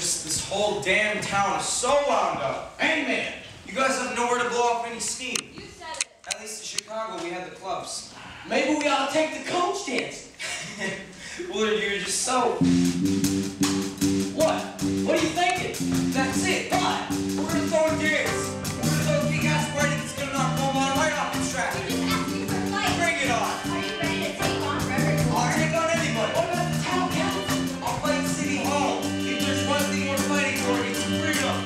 just this whole damn town is so wound up. Amen. You guys have nowhere to blow off any steam. You said it. At least in Chicago, we had the clubs. Maybe we ought to take the coach dancing. Willard, you're just so... What? What are you thinking? That's it. What? We're gonna throw a dance. We're gonna throw a big-ass party that's gonna knock Beaumont right off the track. You just asked me for a fight. Bring it on. Are you ready to take on Reverend I'll Ward? take on anybody. What about the town council? I'll fight City Hall. If there's one thing we're fighting for, it's freedom.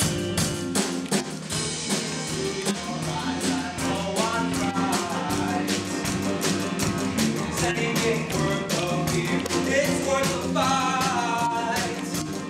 Anything worth the fear, it's worth the fight.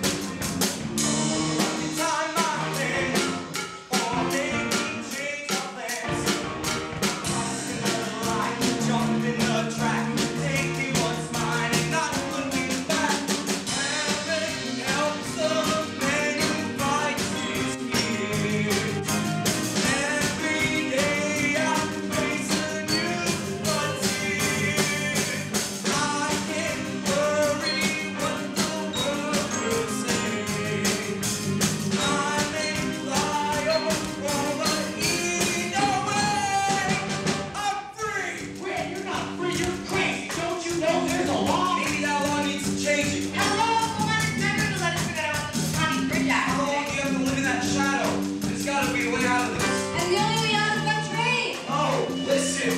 Every time I win, or maybe change my plans. Crossing the line, jumping the track, taking what's mine and not looking back. Heaven helps the man who fights his fears. Every day I face a new frontier. I can't worry what the world will say. I may fly over either way. I'm free. Red, you're not free, you're crazy. Don't you know there's a law? Maybe that law needs some changing. Hello, go on and never to let us forget about the Tiny Bridge How long accident. do you have to live in that shadow? There's got to be a way out of this. And the only way out is by train. Oh, listen.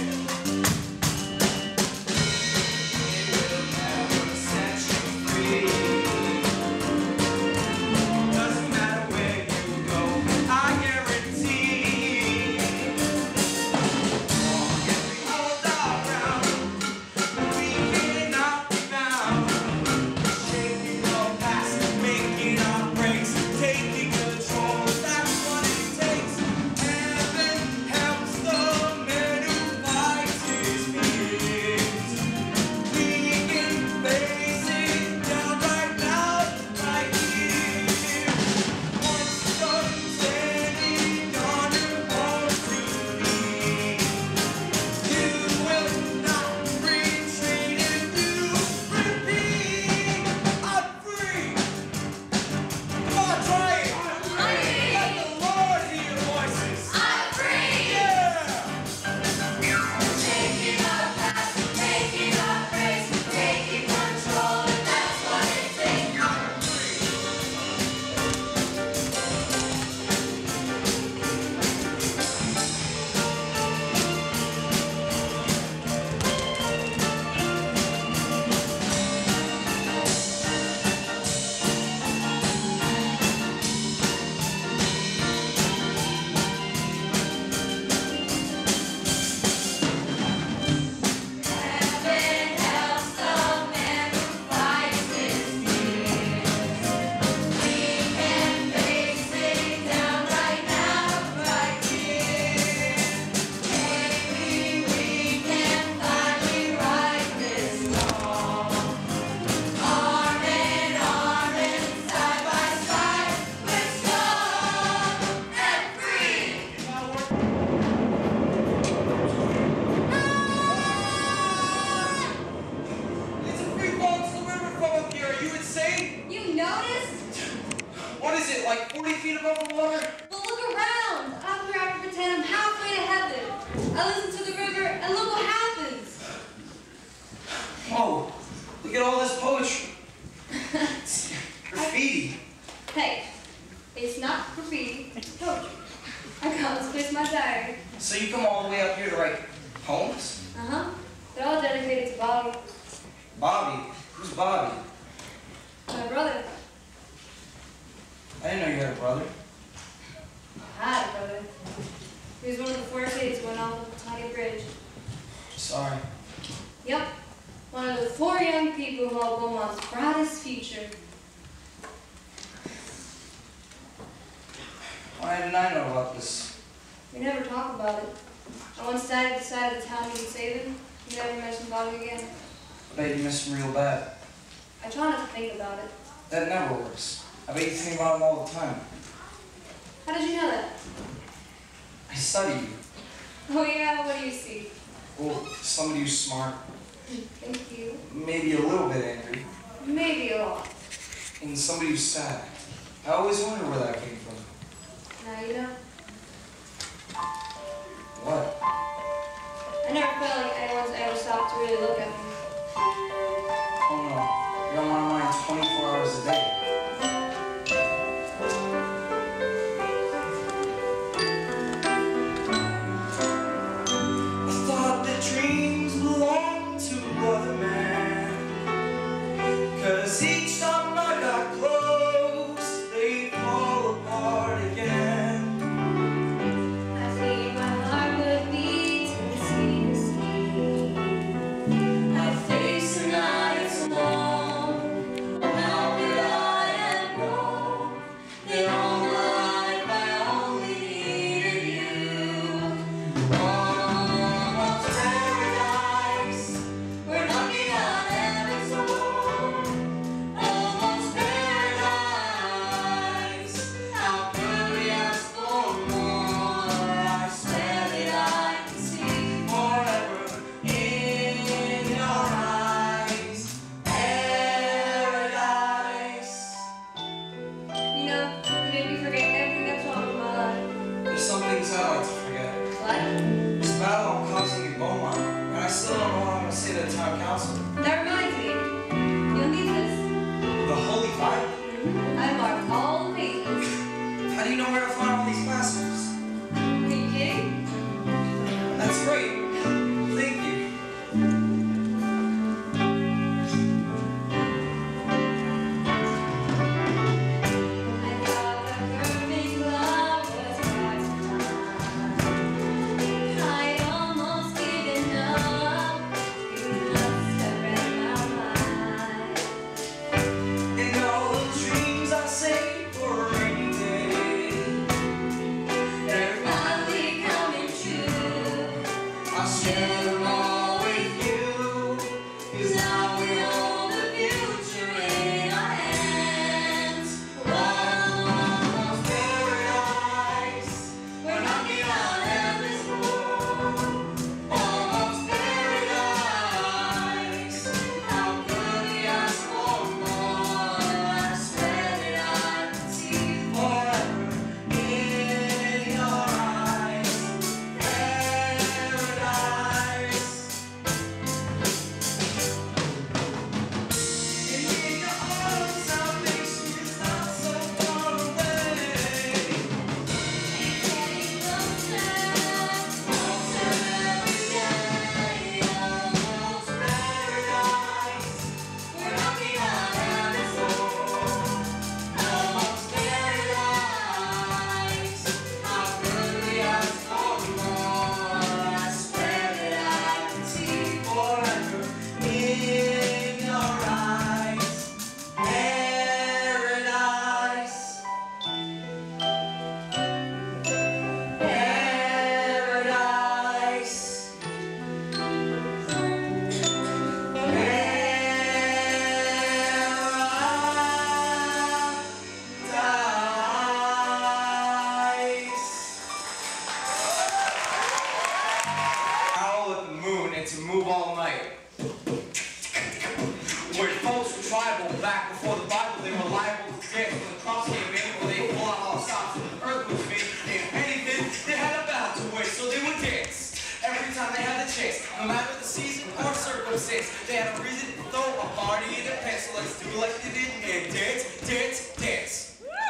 It will never set you free. Doesn't matter where you go, I guarantee. On every hold around, we cannot be bound. Shaping our past, making our breaks, taking control, that's what it takes. Heaven helps the man who fights his fears. We can face it down right now, right here. Once done standing on your own two feet, you will not retreat if you repeat. I'm free. Come on, try it. Let the Lord hear your voices. I'm free. Yeah. Taking our path, taking our breaks, taking control, and that's what it takes. Heaven helps the man who fights his fears. We can face it down right now, right here. Maybe we can finally right this wrong. Arm in arm and side by side, we're strong and free. It's a free fall to the river from up here. Are you insane? You noticed? What is it, like 40 feet above the water? But look around. Out here I can pretend I'm halfway to heaven. I listen to the river and look what happens. Oh, look at all this poetry. It's graffiti. Hey, it's not graffiti, it's poetry. I got this place in my diary. So you come all the way up here to write poems? Uh-huh. They're all dedicated to Bobby, Bobby? Who's Bobby? my brother. I didn't know you had a brother. I had a brother. He was one of the 4 kids who went off the Tiny Bridge. Sorry. Yep. One of the 4 young people who held Beaumont's brightest future. Why didn't I know about this? We never talk about it. I once died at the side of the town to save him. You never mentioned Bobby again. I bet you miss him real bad. I try not to think about it. That never works. I bet you think about him all the time. How did you know that? I study you. Oh yeah, what do you see? Well, somebody who's smart, Thank you. maybe a little bit angry, Maybe a lot. and somebody who's sad. I always wondered where that came from. Now you know. What? I never felt like anyone's ever stopped to really look at me. Oh no, you're on my mind 24 hours a day. I thought that dreams belonged to other men, 'cause each time I got close, they'd fall apart again. I think my heart would beat to sea to sea. I face the nights alone. Oh, how could I have known that all my life I only needed you? Almost paradise, we're knocking on heaven's door. Almost paradise, how could we ask for more? I swear that I can see Forever in your eyes, paradise. You know, you made me forget everything that's wrong with my life. There's some things I like to forget. What? This battle I'm causing in Beaumont, and I still don't know what I'm going to say to the town council. That reminds me. You'll need this. The Holy Bible? I marked all the pages. How do you know where to find all these classrooms? Are you kidding? That's great. Thank you. I thought the perfect love was hard to find. I'd almost given up. You must have read my mind. And all the dreams I saved for a rainy day, They're finally coming true. I'll share them all with you. 'Cause Now we hold the future in our hands. Almost paradise, we're knocking on heaven's door. Almost paradise, how could we ask for more? I swear that I can see forever in your eyes, paradise. And in your arms, salvation is not so far away. getting closer, closer every day. Almost paradise, we're knocking on heaven's door. Almost paradise, how could we ask for more? I swear that I can see Forever in your eyes, paradise, paradise, paradise. Owl at the moon and to move all night. Where folks were tribal back before the Bible, they were liable to death when the cross came in, where they pull out all stops and the earth was made. If anything, they had a battle to win, so they would dance. Every time they had the chance, no matter the season or circumstance, they had a reason to throw a party in their pants. So let's do like they did and dance, dance, dance.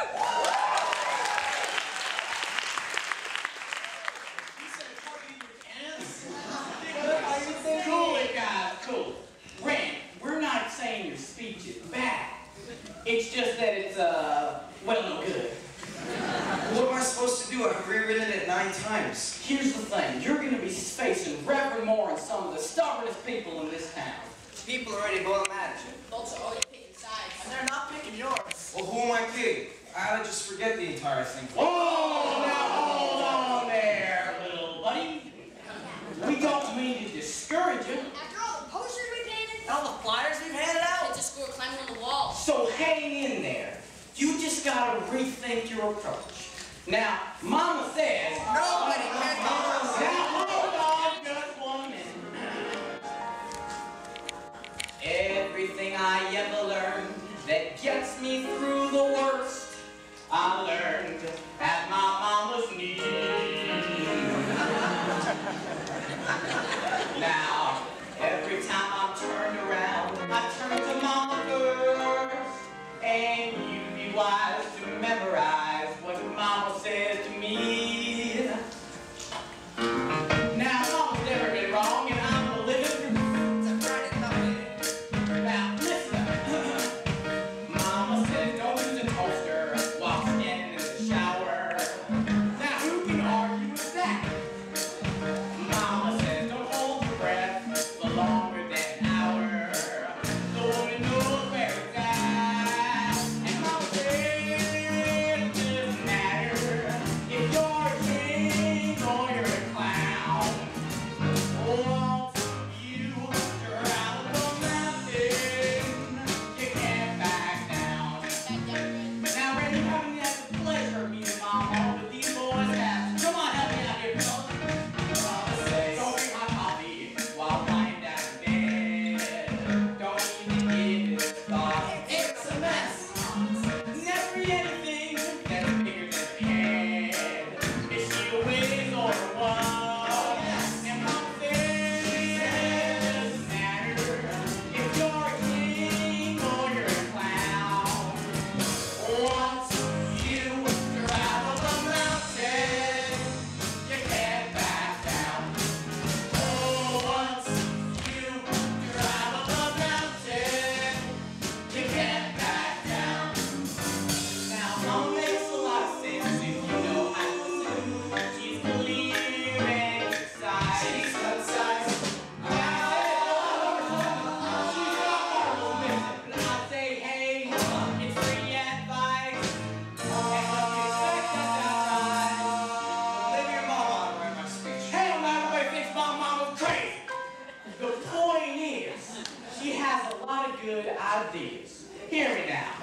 Cool it, guys, cool. Ren, we're not saying your speech is bad. It's just that it's, well, no good. What am I supposed to do? I've rewritten it 9 times. Here's the thing, you're gonna be facing Reverend Moore and some of the stubbornest people in this town. People are ready to go to management. Folks are always picking sides, and they're not picking yours. Well, who am I kidding? I had to just forget the entire thing. Oh, now hold on there, little buddy. We don't mean to discourage you, After all the posters we painted, All the flyers we've handed out? kids at school are climbing on the wall. so hang in there. You just gotta rethink your approach. Now, Mama says... Nobody cares. Now, hold on just 1 minute. Everything I ever learned that gets me through the worst ideas. Hear me now.